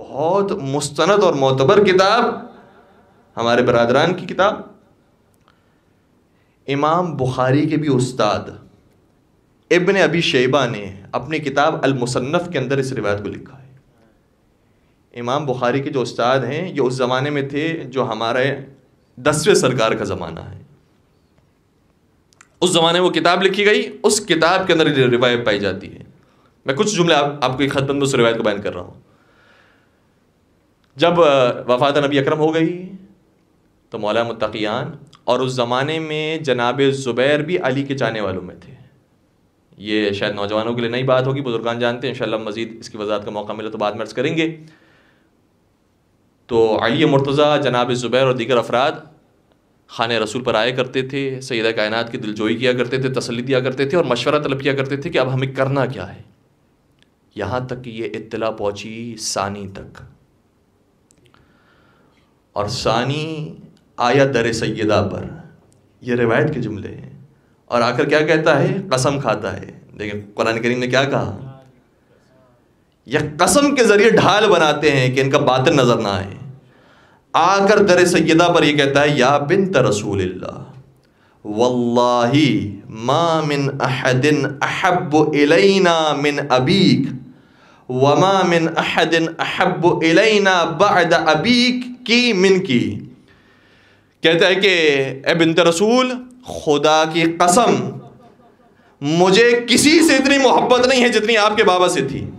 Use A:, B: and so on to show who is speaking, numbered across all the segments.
A: بہت مستند اور معتبر کتاب، ہمارے برادران کی کتاب، امام بخاری کے بھی استاد ابن ابی شیبہ نے اپنی کتاب المصنف کے اندر اس روایت کو لکھا ہے۔ امام بخاری کے جو استاد ہیں یہ اس زمانے میں تھے جو ہمارے 10ویں سرکار کا زمانہ ہے۔ اس زمانے میں وہ کتاب لکھی گئی، اس کتاب کے اندر یہ روایت پائی جاتی ہے۔ میں کچھ جملے آپ کو ایک خط بند میں اس روایت کو بیان کر رہا ہوں۔ جب وفات نبی اکرم ہو گئی تو مولا متقیان، اور اس زمانے میں جناب زبیر بھی علی کے چاہنے والوں میں تھے۔ یہ شاید نوجوانوں کے لیے نئی بات ہوگی، بزرگان جانتے ہیں، انشاءاللہ مزید اس کی وضاحت کا موقع ملے تو بعد میں عرض کریں گے۔ تو علی مرتضیٰ، جناب زبیر اور دیگر افراد خانہ رسول پر آئے کرتے تھے، سیدہ کائنات کی دلجوئی کیا کرتے تھے، تسلی دیا کرتے تھے اور مشورہ طلب کیا کرتے تھے کہ اب ہمیں کرنا کیا ہے۔ یہاں تک کہ یہ اطلاع پہنچی ثانی تک، اور ثانی آیا در سیدہ پر، یہ روایت کے جملے ہیں، اور آ کر کیا کہتا ہے؟ قسم کھاتا ہے۔ دیکھیں قرآن کریم نے کیا کہا، یہ قسم کے ذریعے ڈھال بناتے ہیں کہ ان کا باطن نظر نہ آئے۔ آ کر در سیدہ پر یہ کہتا ہے یا بنت رسول اللہ واللہ ما من احد احب الینا من ابیک وما من احد احب الینا بعد ابیک کی من کی۔ کہتا ہے کہ اے بنت رسول، خدا کی قسم مجھے کسی سے اتنی محبت نہیں ہے جتنی آپ کے بابا سے تھی۔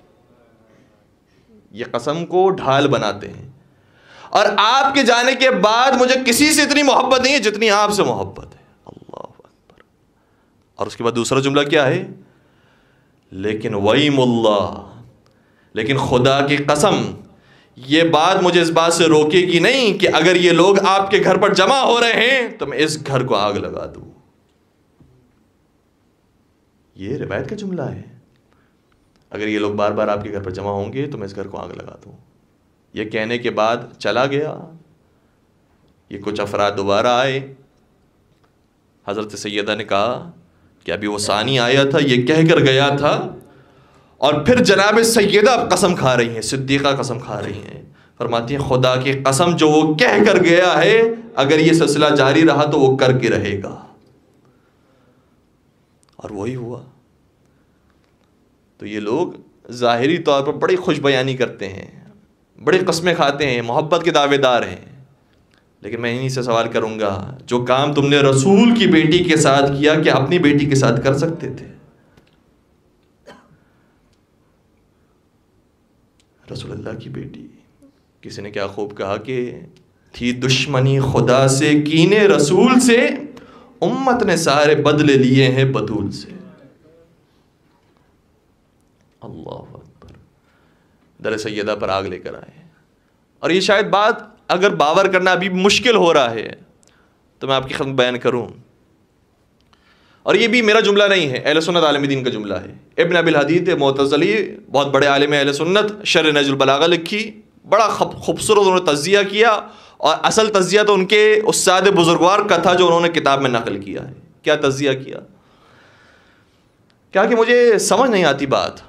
A: یہ قسم کو ڈھال بناتے ہیں، اور آپ کے جانے کے بعد مجھے کسی سے اتنی محبت نہیں ہے جتنی آپ سے محبت ہے۔ اللہ اکبر۔ اور اس کے بعد دوسرا جملہ کیا ہے؟ لیکن ویم اللہ، لیکن خدا کی قسم یہ بات مجھے اس بات سے روکے گی نہیں کہ اگر یہ لوگ آپ کے گھر پر جمع ہو رہے ہیں تو میں اس گھر کو آگ لگا دوں۔ یہ روایت کا جملہ ہے، اگر یہ لوگ بار بار آپ کے گھر پر جمع ہوں گے تو میں اس گھر کو آگ لگا دوں۔ یہ کہنے کے بعد چلا گیا۔ یہ کچھ افراد دوبارہ آئے، حضرت سیدہ نے کہا کہ ابھی وہ ثانی آیا تھا، یہ کہہ کر گیا تھا، اور پھر جناب سیدہ قسم کھا رہی ہیں، صدیقہ قسم کھا رہی ہیں، فرماتی ہیں خدا کی قسم جو وہ کہہ کر گیا ہے اگر یہ سلسلہ جاری رہا تو وہ کر کے رہے گا۔ اور وہی ہوا۔ تو یہ لوگ ظاہری طور پر بڑی خوش بیانی کرتے ہیں، بڑی قسمیں کھاتے ہیں، محبت کے دعوے دار ہیں، لیکن میں انہی سے سوال کروں گا جو کام تم نے رسول کی بیٹی کے ساتھ کیا کیا اپنی بیٹی کے ساتھ کر سکتے تھے؟ رسول اللہ کی بیٹی، کسی نے کیا خوب کہا کہ تھی دشمنی خدا سے، کینے رسول سے، امت نے سارے بدلے لیے ہیں بطول سے۔ اللہ اکبر۔ در سیدہ پر آگ لے کر آئے، اور یہ شاید بات اگر باور کرنا ابھی مشکل ہو رہا ہے تو میں آپ کی خدمت بیان کروں، اور یہ بھی میرا جملہ نہیں ہے، اہل سنت عالم دین کا جملہ ہے۔ ابن ابی الحدید معتزلی، بہت بڑے عالم اہل سنت، شرح نہج البلاغہ لکھی، بڑا خوبصورت انہوں نے تجزیہ کیا، اور اصل تجزیہ تو ان کے استاد بزرگوار کا تھا جو انہوں نے کتاب میں نقل کیا ہے۔ کیا تجزیہ کیا کہ مجھے سمجھ نہیں آتی بات،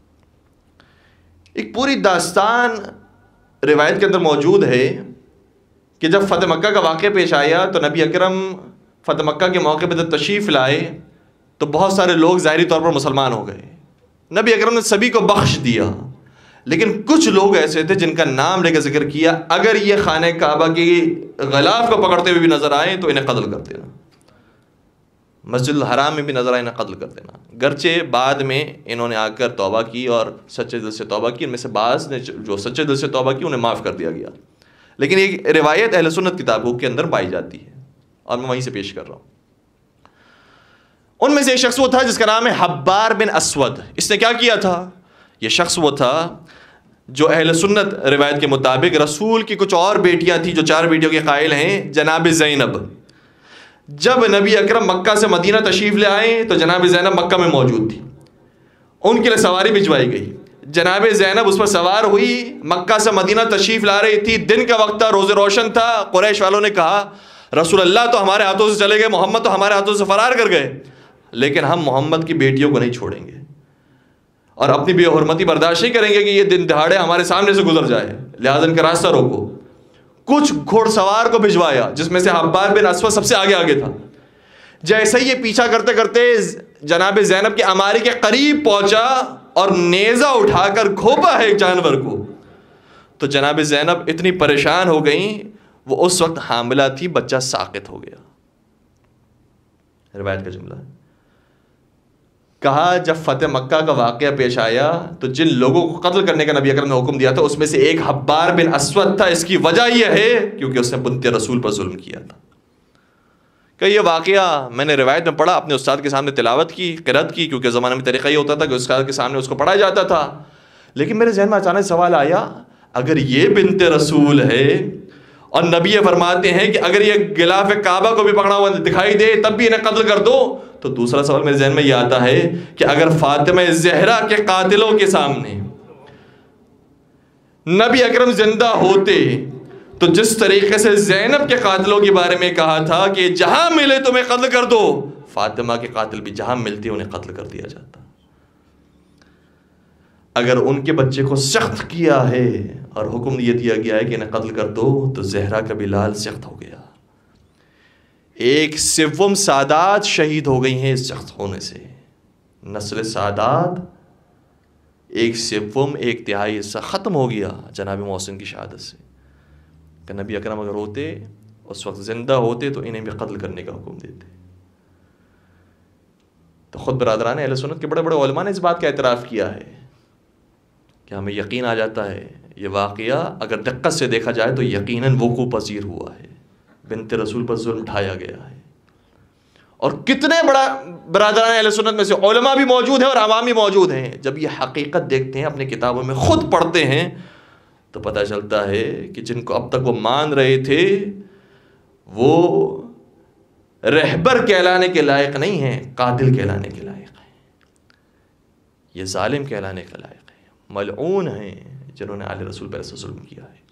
A: ایک پوری داستان روایت کے اندر موجود ہے کہ جب فتح مکہ کا واقعہ پیش آیا تو نبی اکرم فتح مکہ کے موقع پہ جب تشریف لائے تو بہت سارے لوگ ظاہری طور پر مسلمان ہو گئے، نبی اکرم نے سبھی کو بخش دیا، لیکن کچھ لوگ ایسے تھے جن کا نام لے کے ذکر کیا، اگر یہ خانہ کعبہ کی غلاف کو پکڑتے ہوئے بھی نظر آئیں تو انہیں قتل کر دینا، مسجد الحرام میں بھی نظر آئے انہیں قتل کر دینا۔ گرچہ بعد میں انہوں نے آ کر توبہ کی اور سچے دل سے توبہ کی، ان میں سے بعض نے جو سچے دل سے توبہ کی انہیں معاف کر دیا گیا، لیکن ایک روایت اہل سنت کتابوں کے اندر پائی جاتی ہے اور میں وہیں سے پیش کر رہا ہوں۔ ان میں سے ایک شخص وہ تھا جس کا نام ہے حبار بن اسود۔ اس نے کیا کیا تھا؟ یہ شخص وہ تھا جو اہل سنت روایت کے مطابق رسول کی کچھ اور بیٹیاں تھیں جو 4 بیٹیوں کے قائل ہیں، جناب زینب۔ جب نبی اکرم مکہ سے مدینہ تشریف لے آئے تو جناب زینب مکہ میں موجود تھی، ان کے لیے سواری بھجوائی گئی، جناب زینب اس پر سوار ہوئی، مکہ سے مدینہ تشریف لا رہی تھی، دن کا وقت تھا، روز روشن تھا۔ قریش والوں نے کہا رسول اللہ تو ہمارے ہاتھوں سے چلے گئے، محمد تو ہمارے ہاتھوں سے فرار کر گئے، لیکن ہم محمد کی بیٹیوں کو نہیں چھوڑیں گے۔ اور اپنی بے حرمتی برداشت نہیں کریں گے کہ یہ دن دہاڑے ہمارے سامنے سے گزر جائے، لہٰذا ان کا راستہ روکو۔ کچھ گھوڑ سوار کو بھجوایا جس میں سے حباب بن اسود سب سے آگے تھا۔ جیسے ہی یہ پیچھا کرتے کرتے جناب زینب کے اماری کے قریب پہنچا اور نیزہ اٹھا کر گھونپا ہے ایک جانور کو، تو جناب زینب اتنی پریشان ہو گئیں، وہ اس وقت حاملہ تھی، بچہ ساقط ہو گیا۔ روایت کا جملہ ہے، کہا جب فتح مکہ کا واقعہ پیش آیا تو جن لوگوں کو قتل کرنے کا نبی اکرم نے حکم دیا تھا اس میں سے ایک حبار بن اسود تھا۔ اس کی وجہ یہ ہے کیونکہ اس نے بنت رسول پر ظلم کیا تھا۔ کہ یہ واقعہ میں نے روایت میں پڑھا، اپنے استاد کے سامنے تلاوت کی، قرأت کی، کیونکہ زمانے میں طریقہ یہ ہوتا تھا کہ استاد کے سامنے اس کو پڑھا جاتا تھا، لیکن میرے ذہن میں اچانک سوال آیا، اگر یہ بنت رسول ہے اور نبی فرماتے ہیں کہ اگر یہ غلاف کعبہ کو بھی پکڑا ہوا دکھائی دے تب بھی انہیں قتل کر دو، تو دوسرا سوال میرے ذہن میں یہ آتا ہے کہ اگر فاطمہ زہرا کے قاتلوں کے سامنے نبی اکرم زندہ ہوتے تو جس طریقے سے زینب کے قاتلوں کے بارے میں کہا تھا کہ جہاں ملے تمہیں قتل کر دو، فاطمہ کے قاتل بھی جہاں ملتے انہیں قتل کر دیا جاتا۔ اگر ان کے بچے کو سخت کیا ہے اور حکم یہ دیا گیا ہے کہ انہیں قتل کر دو، تو زہرا کا بھی لال سخت ہو گیا۔ 1/7 سادات شہید ہو گئی ہیں اس سخت ہونے سے۔ نسل سادات 1/7 1/3 حصہ ختم ہو گیا جناب محسن کی شہادت سے۔ کہ نبی اکرم اگر ہوتے اس وقت زندہ ہوتے تو انہیں بھی قتل کرنے کا حکم دیتے۔ تو خود برادران اہل سنت کے بڑے بڑے علماء نے اس بات کا اعتراف کیا ہے کہ ہمیں یقین آ جاتا ہے یہ واقعہ اگر دقت سے دیکھا جائے تو یقیناً وقوع پذیر ہوا ہے، بنت رسول پر ظلم ڈھایا گیا ہے۔ اور کتنے بڑا برادران اہل سنت میں سے علماء بھی موجود ہیں اور عوام بھی موجود ہیں، جب یہ حقیقت دیکھتے ہیں، اپنے کتابوں میں خود پڑھتے ہیں، تو پتہ چلتا ہے کہ جن کو اب تک وہ مان رہے تھے وہ رہبر کہلانے کے لائق نہیں ہیں، قاتل کہلانے کے لائق ہیں، یہ ظالم کہلانے کے لائق ہیں، ملعون ہیں جنہوں نے آل رسول پر ایسا ظلم کیا ہے۔